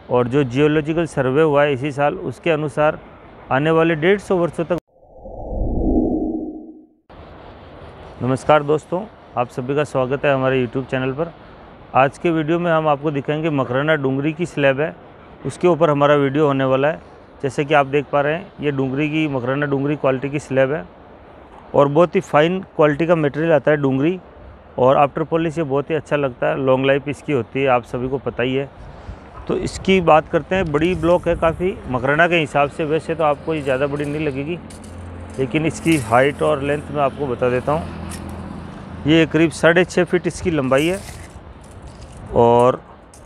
और जो जियोलॉजिकल सर्वे हुआ है इसी साल, उसके अनुसार आने वाले 150 वर्षों तक। नमस्कार दोस्तों, आप सभी का स्वागत है हमारे YouTube चैनल पर। आज के वीडियो में हम आपको दिखाएंगे मकराना डूंगरी की स्लैब है, उसके ऊपर हमारा वीडियो होने वाला है। जैसे कि आप देख पा रहे हैं, ये डूंगरी की मकराना डूंगरी क्वालिटी की स्लैब है और बहुत ही फाइन क्वालिटी का मटेरियल आता है डूंगरी, और आफ्टर पॉलिश ये बहुत ही अच्छा लगता है। लॉन्ग लाइफ इसकी होती है, आप सभी को पता ही है। तो इसकी बात करते हैं, बड़ी ब्लॉक है काफ़ी मकराना के हिसाब से। वैसे तो आपको ये ज़्यादा बड़ी नहीं लगेगी, लेकिन इसकी हाइट और लेंथ मैं आपको बता देता हूँ। ये करीब 6.5 फीट इसकी लंबाई है और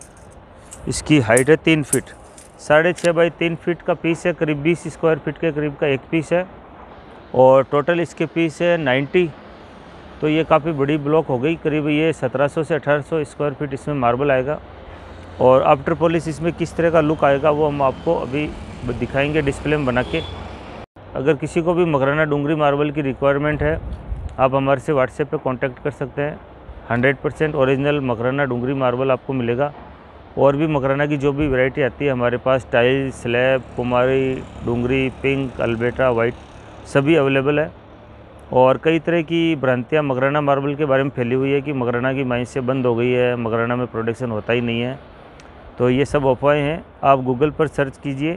इसकी हाइट है 3 फीट। 6.5 बाई 3 फीट का पीस है, करीब 20 स्क्वायर फीट के करीब का एक पीस है, और टोटल इसके पीस है 90। तो ये काफ़ी बड़ी ब्लॉक हो गई, करीब ये 1700 से 1800 स्क्वायर फीट इसमें मार्बल आएगा। और आफ्टर पॉलिश इसमें किस तरह का लुक आएगा वो हम आपको अभी दिखाएंगे डिस्प्ले में बना के। अगर किसी को भी मकराना डूंगरी मार्बल की रिक्वायरमेंट है, आप हमारे से व्हाट्सएप पे कांटेक्ट कर सकते हैं। 100% ओरिजिनल मकराना डूंगरी मार्बल आपको मिलेगा। और भी मकराना की जो भी वैरायटी आती है हमारे पास, tile, slab, Kumari, Dungri, pink, Albeta, white, सभी अवेलेबल है। और कई तरह की भ्रांतियाँ मकराना मार्बल के बारे में फैली हुई है कि मकराना की माइंस से बंद हो गई है, मकराना में प्रोडक्शन होता ही नहीं है। तो ये सब अफवाहें हैं। आप गूगल पर सर्च कीजिए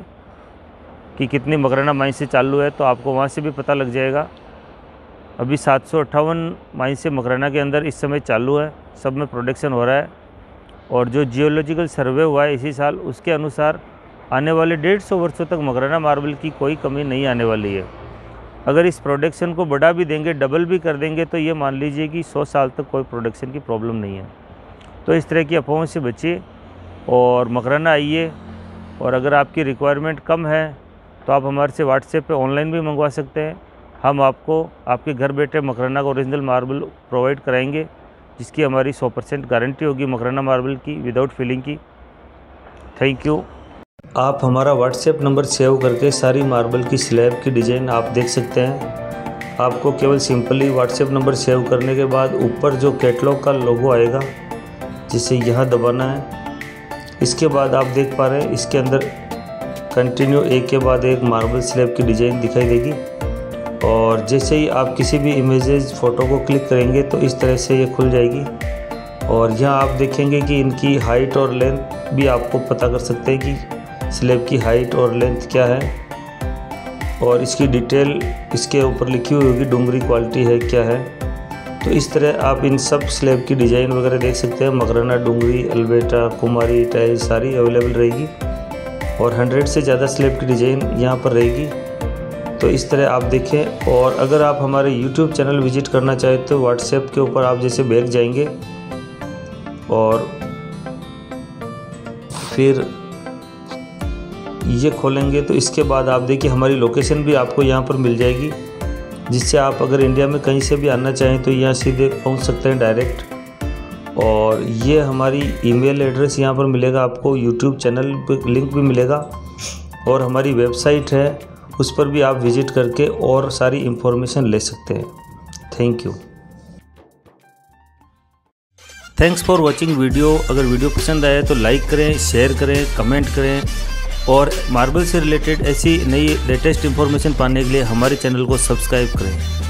कि कितनी मकराना माइंस से चालू है, तो आपको वहाँ से भी पता लग जाएगा। अभी 758 माइंस से मकराना के अंदर इस समय चालू है, सब में प्रोडक्शन हो रहा है। और जो जियोलॉजिकल सर्वे हुआ है इसी साल, उसके अनुसार आने वाले 150 वर्षों तक मकराना मार्बल की कोई कमी नहीं आने वाली है। अगर इस प्रोडक्शन को बढ़ा भी देंगे, डबल भी कर देंगे, तो ये मान लीजिए कि 100 साल तक कोई प्रोडक्शन की प्रॉब्लम नहीं है। तो इस तरह की अफवाहों से बचिए और मकराना आइए। और अगर आपकी रिक्वायरमेंट कम है तो आप हमारे से व्हाट्सएप पे ऑनलाइन भी मंगवा सकते हैं। हम आपको आपके घर बैठे मकराना का ओरिजिनल मार्बल प्रोवाइड कराएंगे, जिसकी हमारी 100% गारंटी होगी मकराना मार्बल की, विदाउट फिलिंग की। Thank you. आप हमारा व्हाट्सएप नंबर सेव करके सारी मार्बल की स्लैब की डिज़ाइन आप देख सकते हैं। आपको केवल सिंपली व्हाट्सएप नंबर सेव करने के बाद ऊपर जो कैटलॉग का लोगो आएगा, जिसे यहाँ दबाना है। इसके बाद आप देख पा रहे हैं इसके अंदर कंटिन्यू एक के बाद एक मार्बल स्लैब की डिज़ाइन दिखाई देगी। और जैसे ही आप किसी भी इमेजेस फ़ोटो को क्लिक करेंगे तो इस तरह से ये खुल जाएगी। और यहाँ आप देखेंगे कि इनकी हाइट और लेंथ भी आपको पता कर सकते हैं कि स्लैब की हाइट और लेंथ क्या है, और इसकी डिटेल इसके ऊपर लिखी हुई होगी, डूंगरी क्वालिटी है क्या है। तो इस तरह आप इन सब स्लैब की डिज़ाइन वगैरह देख सकते हैं। मकराना, डूंगरी, अल्बेट्रा, कुमारी, टाइल सारी अवेलेबल रहेगी, और 100 से ज़्यादा स्लैब की डिज़ाइन यहाँ पर रहेगी। तो इस तरह आप देखें। और अगर आप हमारे YouTube चैनल विजिट करना चाहें तो व्हाट्सएप के ऊपर आप जैसे बैक जाएंगे और फिर ये खोलेंगे, तो इसके बाद आप देखिए हमारी लोकेशन भी आपको यहाँ पर मिल जाएगी, जिससे आप अगर इंडिया में कहीं से भी आना चाहें तो यहाँ सीधे पहुँच सकते हैं डायरेक्ट। और ये हमारी ईमेल एड्रेस यहाँ पर मिलेगा आपको, YouTube चैनल पर लिंक भी मिलेगा, और हमारी वेबसाइट है उस पर भी आप विजिट करके और सारी इन्फॉर्मेशन ले सकते हैं। Thank you. Thanks for watching video. अगर वीडियो पसंद आए तो लाइक करें, शेयर करें, कमेंट करें, और मार्बल से रिलेटेड ऐसी नई लेटेस्ट इन्फॉर्मेशन पाने के लिए हमारे चैनल को सब्सक्राइब करें।